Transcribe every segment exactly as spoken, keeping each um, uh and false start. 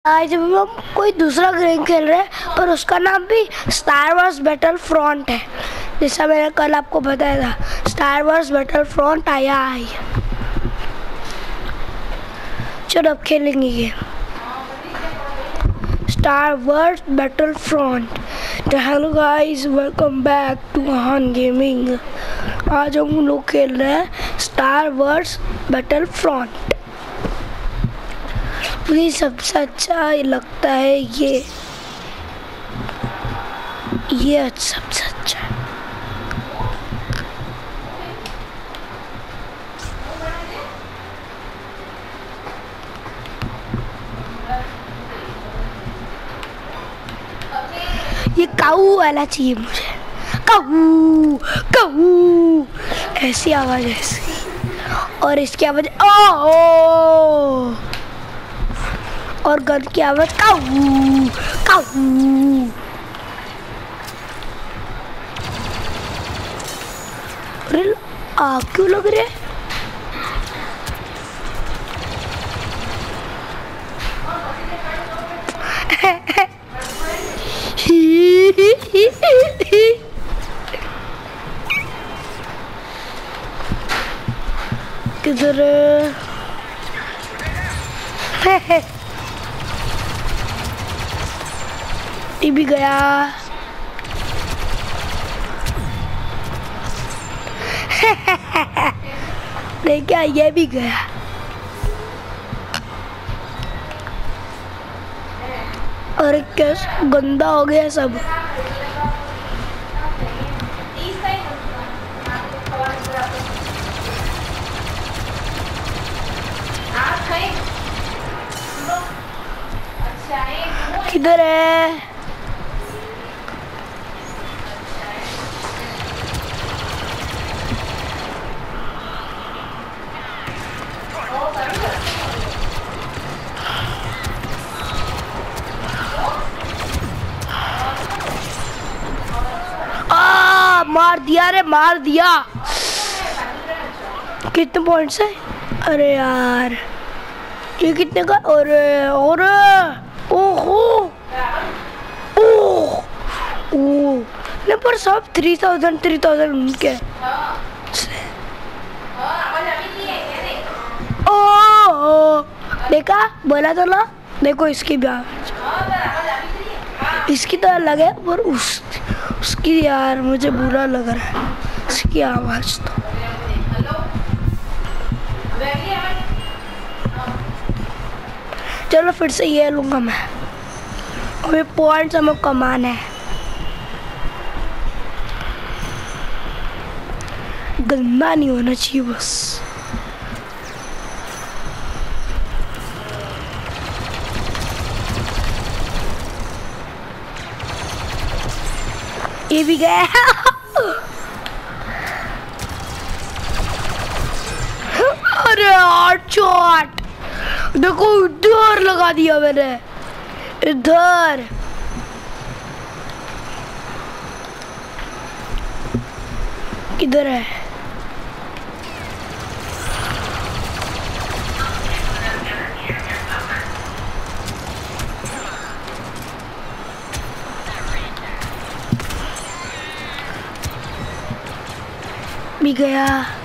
आज हम लोग कोई दूसरा गेम खेल रहे हैं और उसका नाम भी स्टार वॉर्स बैटल फ्रंट है। जैसा मैंने कल आपको बताया था, स्टार वॉर्स बैटल फ्रंट आया है। चलो अब खेलेंगे ये स्टार वॉर्स बैटल फ्रंट। तो hello guys, welcome back to Aahan gaming. आज हम लोग खेल रहे हैं स्टार वॉर्स बैटल फ्रंट। मुझे सबसे अच्छा लगता है ये ये सबसे अच्छा है। ये काऊ वाला चाहिए मुझे, काऊ काऊ ऐसी आवाज, ऐसी। और इसकी आवाज ओ और गन की आवाज काऊ काऊ। अरे आग क्यों लग रहे? किधर ये भी गया। देखा, ये भी गया। और क्या गंदा हो गया सब। किधर है? आ, मार दिया रे, मार दिया। कितने पॉइंट्स है? अरे यार, ये कितने का? और और ओहो ओह ओह नहीं, पर सब थ्री थाउजेंड थ्री थाउजेंड उनके। ओ देखा, बोला तो ना। देखो इसकी भी आवाज, इसकी तो अलग है, पर उस उसकी यार मुझे बुरा लग रहा है इसकी आवाज तो। चलो फिर से ये लूंगा मैं। अभी पॉइंट्स हमें कमाना है। गंदा नहीं होना चाहिए बस। ये भी गया। अरे यार चोट, देखो इधर लगा दिया मैंने, इधर। किधर है? भी गया।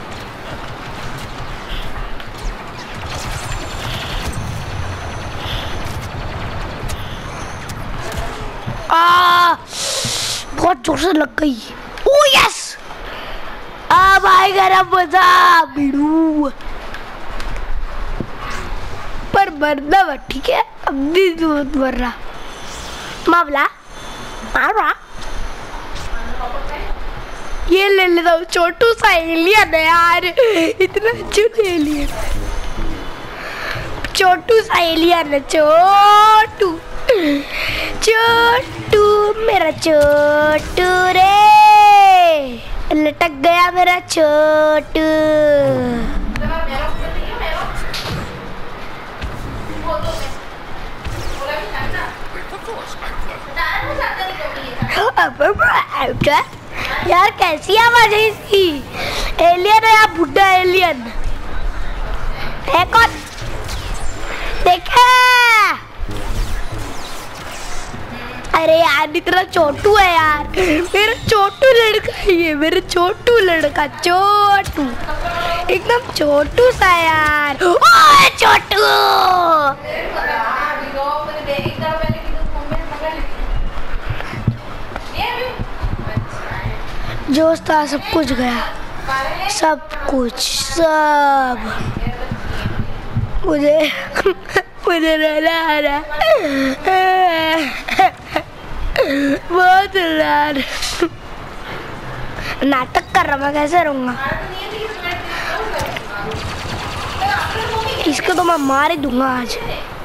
आ, बहुत जोर से लग गई। ओ यस, अब आएगा ना मजा बिड़ू। पर मरना मत, ठीक है? अब भी मत मरना मामला मारा। ये ले लेता हूँ, छोटू सा एलियन है यार, इतना अच्छा एलियन, छोटू सा एलियन है। छोटू छोटू मेरा छोटू रे, लटक गया मेरा छोटू। यार कैसी आवाज है इसकी? एलियन है या बुड्ढा एलियन है? कौन देखा? अरे यार इतना छोटू है यार, मेरा छोटू लड़का है ये, मेरा छोटू लड़का, छोटू एकदम छोटू सा यार। ओए छोटू, जोश था सब कुछ गया, सब कुछ सब मुझे मुझे रहना आ रहा बहुत यार, नाटक कर रहा, मैं कैसे रहूँगा? इसको तो मैं मार ही दूंगा आज,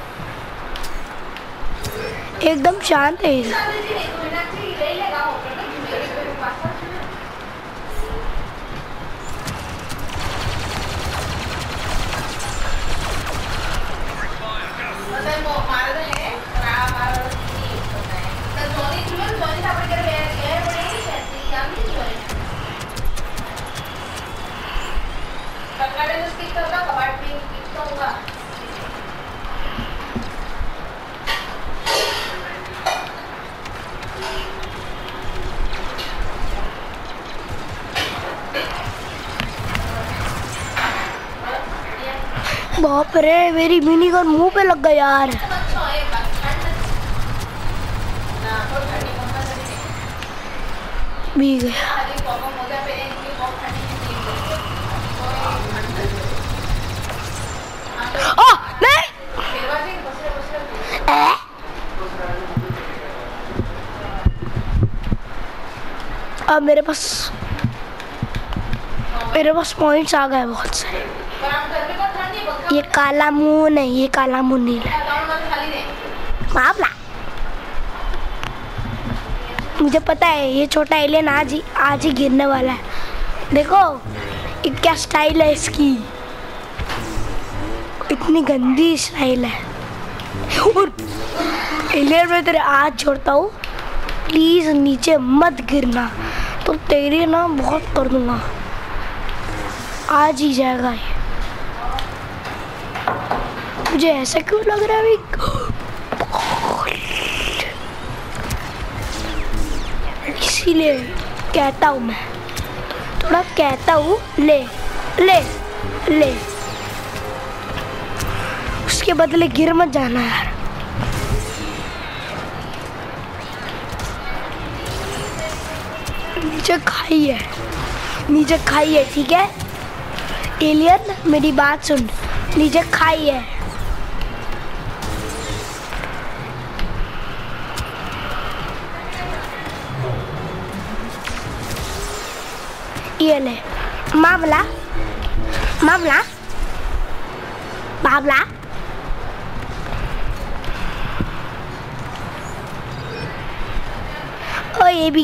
एकदम शांत है ये। बाप रे, मेरी मिनी गन मुंह पे लग गया यार। भी गया। ओ नहीं, ए? अब मेरे पास मेरे पास पॉइंट्स आ गए बहुत सारे। ये काला मुंह नहीं, ये काला मुंह नहीं है, मामला मुझे पता है ये छोटा एलियन आज ही आज ही गिरने वाला है। देखो ये क्या स्टाइल है इसकी, इतनी गंदी स्टाइल है। और एलियन में तेरे हाथ छोड़ता हूँ, प्लीज नीचे मत गिरना, तो तेरी ना बहुत कर दूंगा, आज ही जाएगा ये। मुझे ऐसा क्यों लग रहा है इसीलिए कहता हूँ मैं, थोड़ा कहता हूँ ले ले ले, उसके बदले गिर मत जाना यार। नीचे खाई है, नीचे खाई है, ठीक है एलियन मेरी बात सुन, नीचे खाई है। ये ले मामला मामला बाबला, ओ ये भी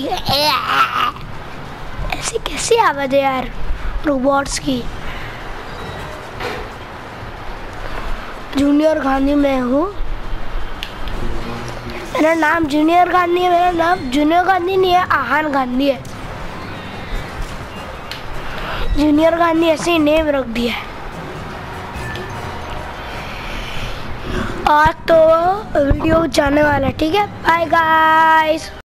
ऐसी कैसी आवाज है यार रोबोट्स की। जूनियर गांधी में हूँ, मेरा नाम जूनियर गांधी है, मेरा नाम जूनियर गांधी नहीं है, आहान गांधी है। जूनियर गांधी ऐसे ही नेम रख दिया है। आज तो वीडियो जाने वाला, ठीक है, बाय गाइस।